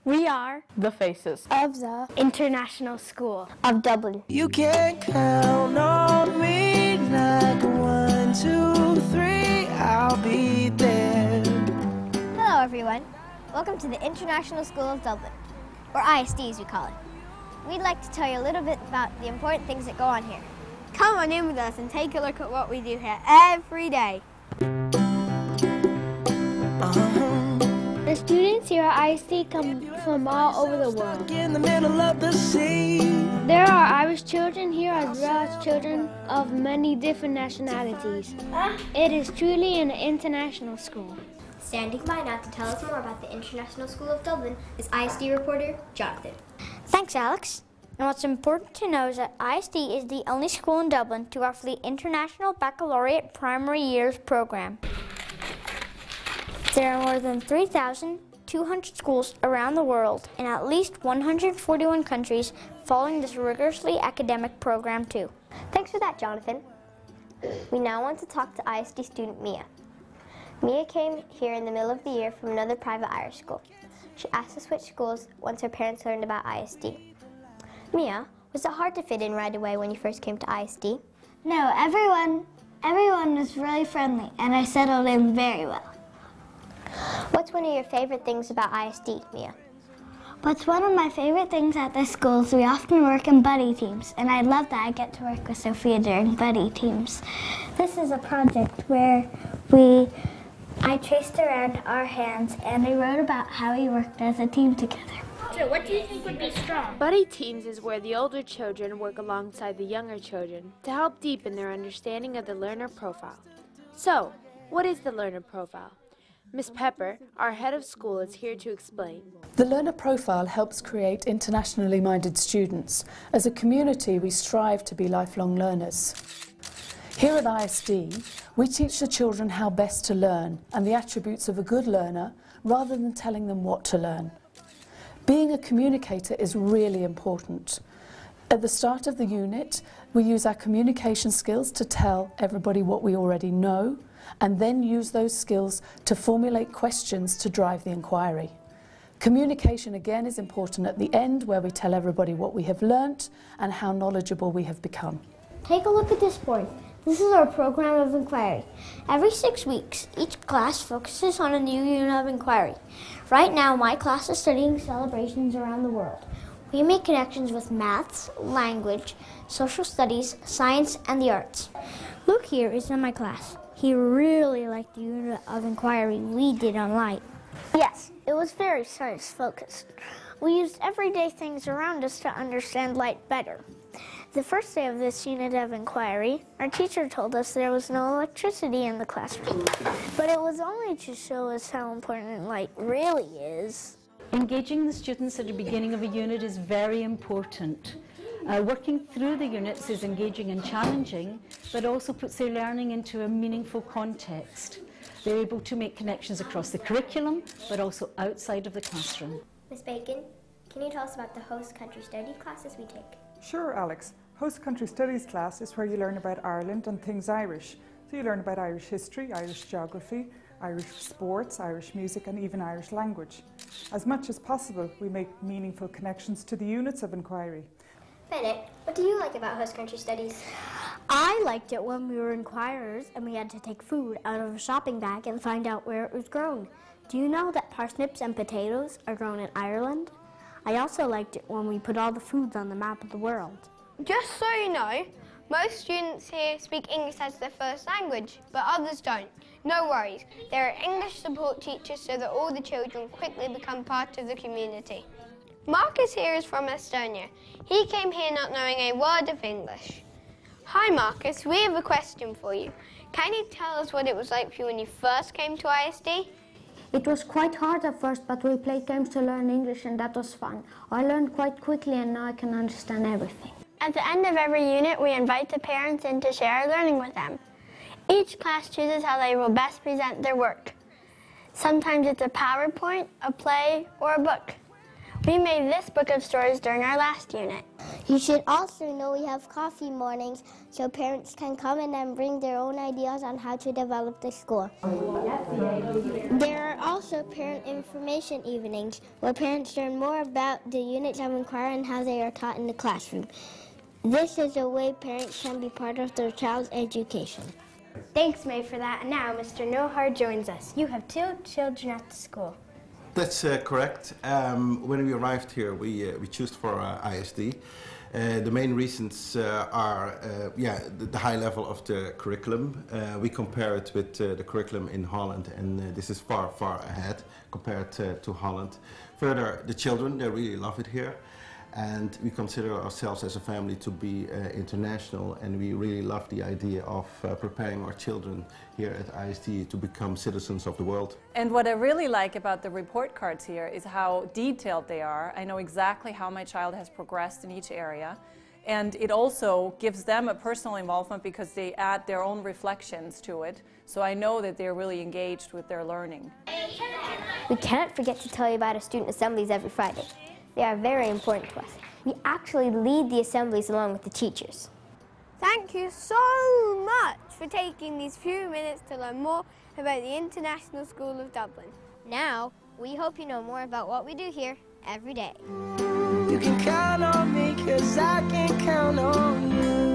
We are the faces of the International School of Dublin. You can count on me like 1, 2, 3, I'll be there. Hello everyone. Welcome to the International School of Dublin, or ISD as we call it. We'd like to tell you a little bit about the important things that go on here. Come on in with us and take a look at what we do here every day. The students here at ISD come from all over the world. In the middle of the sea. There are Irish children here as well as children of many different nationalities. It is truly an international school. Standing by now to tell us more about the International School of Dublin is ISD reporter Jonathan. Thanks, Alex. And what's important to know is that ISD is the only school in Dublin to offer the International Baccalaureate Primary Years program. There are more than 3,200 schools around the world in at least 141 countries following this rigorously academic program too. Thanks for that, Jonathan. We now want to talk to ISD student Mia. Mia came here in the middle of the year from another private Irish school. She asked to switch schools once her parents learned about ISD. Mia, was it hard to fit in right away when you first came to ISD? No, everyone was really friendly and I settled in very well. What's one of your favorite things about ISD, Mia? What's one of my favorite things at this school is we often work in buddy teams, and I love that I get to work with Sophia during buddy teams. This is a project where I traced around our hands and I wrote about how we worked as a team together. So what do you think would be strong? Buddy teams is where the older children work alongside the younger children to help deepen their understanding of the learner profile. So, what is the learner profile? Ms. Pepper, our head of school, is here to explain. The learner profile helps create internationally minded students. As a community, we strive to be lifelong learners. Here at ISD, we teach the children how best to learn and the attributes of a good learner rather than telling them what to learn. Being a communicator is really important. At the start of the unit, we use our communication skills to tell everybody what we already know, and then use those skills to formulate questions to drive the inquiry. Communication again is important at the end, where we tell everybody what we have learnt and how knowledgeable we have become. Take a look at this board. This is our program of inquiry. Every 6 weeks, each class focuses on a new unit of inquiry. Right now, my class is studying celebrations around the world. We make connections with maths, language, social studies, science, and the arts. Luke here is in my class. He really liked the unit of inquiry we did on light. Yes, it was very science-focused. We used everyday things around us to understand light better. The first day of this unit of inquiry, our teacher told us there was no electricity in the classroom. But it was only to show us how important light really is. Engaging the students at the beginning of a unit is very important. Working through the units is engaging and challenging, but also puts their learning into a meaningful context. They're able to make connections across the curriculum, but also outside of the classroom. Ms. Bacon, can you tell us about the host country study classes we take? Sure, Alex. Host Country Studies class is where you learn about Ireland and things Irish. So you learn about Irish history, Irish geography, Irish sports, Irish music, and even Irish language. As much as possible, we make meaningful connections to the units of inquiry. Bennett, what do you like about host country studies? I liked it when we were inquirers and we had to take food out of a shopping bag and find out where it was grown. Do you know that parsnips and potatoes are grown in Ireland? I also liked it when we put all the foods on the map of the world. Just so you know, most students here speak English as their first language, but others don't. No worries, there are English support teachers so that all the children quickly become part of the community. Marcus here is from Estonia. He came here not knowing a word of English. Hi Marcus, we have a question for you. Can you tell us what it was like for you when you first came to ISD? It was quite hard at first, but we played games to learn English and that was fun. I learned quite quickly and now I can understand everything. At the end of every unit, we invite the parents in to share our learning with them. Each class chooses how they will best present their work. Sometimes it's a PowerPoint, a play, or a book. We made this book of stories during our last unit. You should also know we have coffee mornings so parents can come in and bring their own ideas on how to develop the school. There are also parent information evenings where parents learn more about the units of inquiry and how they are taught in the classroom. This is a way parents can be part of their child's education. Thanks, May, for that. And now Mr. Nohar joins us. You have 2 children at the school. That's correct. When we arrived here, we chose for ISD. The main reasons are the high level of the curriculum. We compare it with the curriculum in Holland, and this is far, far ahead compared to Holland. Further, the children, they really love it here. And we consider ourselves as a family to be international, and we really love the idea of preparing our children here at ISD to become citizens of the world. And what I really like about the report cards here is how detailed they are. I know exactly how my child has progressed in each area, and it also gives them a personal involvement because they add their own reflections to it. So I know that they're really engaged with their learning. We cannot forget to tell you about our student assemblies every Friday. They are very important to us. We actually lead the assemblies along with the teachers. Thank you so much for taking these few minutes to learn more about the International School of Dublin. Now, we hope you know more about what we do here every day. You can count on me 'cause I can count on you.